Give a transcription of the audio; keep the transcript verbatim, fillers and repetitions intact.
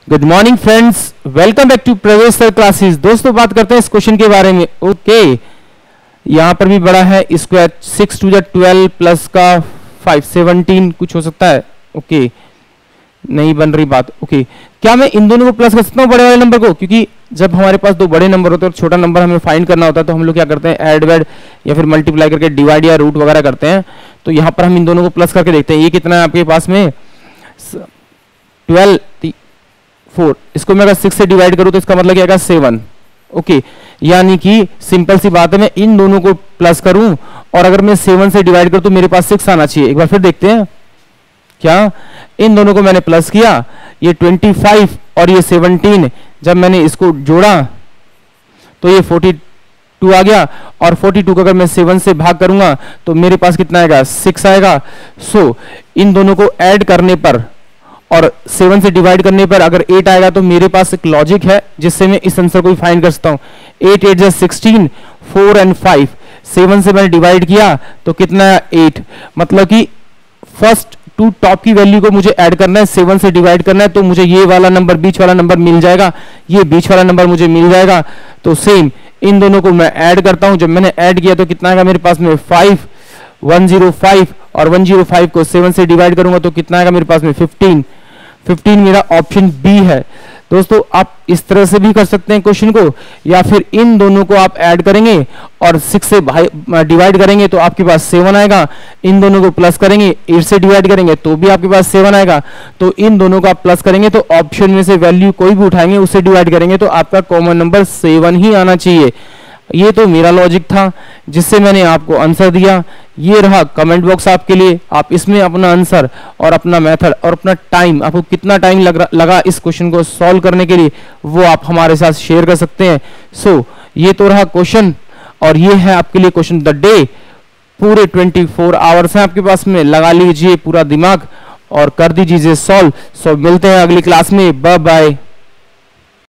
Good morning friends, welcome back to Pravesh sir classes. दोस्तों बात करते हैं इस क्वेश्चन के बारे में। ओके, यहाँ पर भी बड़ा है square six to the twelve plus का फाइव सेवनटीन कुछ हो सकता है। ओके, नहीं बन रही बात। ओके, क्या मैं इन दोनों को प्लस कर सकता हूँ बड़े वाले नंबर को? क्योंकि जब हमारे पास दो बड़े नंबर होते हैं और छोटा नंबर हमें फाइंड करना होता है तो हम लोग क्या करते हैं, ऐड वैड या फिर मल्टीप्लाई करके डिवाइड या रूट वगैरह करते हैं। तो यहाँ पर हम इन दोनों को प्लस करके देखते हैं। ये कितना है आपके पास में? ट्वेल्व फोर, इसको मैं अगर सिक्स से डिवाइड करूं तो इसका मतलब क्या आएगा? सेवन। ओके, यानी कि सिंपल सी बात है, मैं इन दोनों को प्लस करूं और अगर मैं सेवन से डिवाइड करूं तो मेरे पास सिक्स आना चाहिए। एक बार फिर देखते हैं। क्या इन दोनों को मैंने प्लस किया, ये ट्वेंटी फाइव और ये सेवनटीन, जब मैंने इसको जोड़ा तो ये फोर्टी टू आ गया और फोर्टी टू को अगर मैं सेवन से भाग करूंगा तो मेरे पास कितना आएगा? सिक्स आएगा। सो so, इन दोनों को ऐड करने पर और सेवन से डिवाइड करने पर अगर एट आएगा तो मेरे पास एक लॉजिक है जिससे मैं इस आंसर को फाइंड कर सकता हूं। एट एट जै sixteen, four and five, seven से मैंने डिवाइड किया तो कितना है? एट। मतलब कि फर्स्ट टू टॉप की वैल्यू को मुझे ऐड करना है, सेवन से डिवाइड करना है, तो मुझे ये वाला नंबर, बीच वाला नंबर मिल जाएगा, ये बीच वाला नंबर मुझे मिल जाएगा। तो सेम इन दोनों को मैं ऐड करता हूं। जब मैंने ऐड किया तो कितना आएगा मेरे पास में? फाइव, वन जीरो फाइव, और वन जीरो फाइव को सेवन से डिवाइड करूंगा तो कितना आएगा मेरे पास में? फिफ्टीन। फिफ्टीन मेरा ऑप्शन बी है। दोस्तों आप इस तरह से भी कर सकते हैं क्वेश्चन को, या फिर इन दोनों को आप ऐड करेंगे और सिक्स से डिवाइड करेंगे तो आपके पास सेवन आएगा। इन दोनों को प्लस करेंगे, एट से डिवाइड करेंगे तो भी आपके पास सेवन आएगा। तो इन दोनों को आप प्लस करेंगे तो ऑप्शन में से वैल्यू कोई भी उठाएंगे उससे डिवाइड करेंगे तो आपका कॉमन नंबर सेवन ही आना चाहिए। ये तो मेरा लॉजिक था जिससे मैंने आपको आंसर दिया। ये रहा कमेंट बॉक्स आपके लिए, आप इसमें अपना आंसर और अपना मेथड और अपना टाइम, आपको कितना टाइम लग लगा इस क्वेश्चन को सॉल्व करने के लिए, वो आप हमारे साथ शेयर कर सकते हैं। सो so, ये तो रहा क्वेश्चन और ये है आपके लिए क्वेश्चन द डे। पूरे ट्वेंटी फोर आवर्स हैं आपके पास में, लगा लीजिए पूरा दिमाग और कर दीजिए सॉल्व। सो so, मिलते हैं अगली क्लास में। Bye bye.